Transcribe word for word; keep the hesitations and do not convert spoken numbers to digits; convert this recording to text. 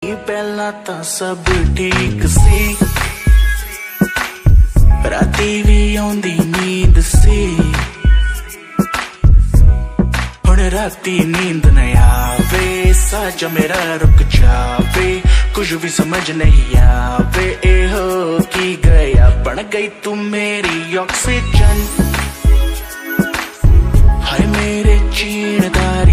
पहला ਤਾਂ सब ठीक सी राती भी आउंदी नींद सी हुण राती नींद न आवे साजा मेरा रुक जावे कुछ भी समझ नहीं आवे ए हो की गया बन गई तू मेरी ऑक्सीजन हाय मेरे चीनदार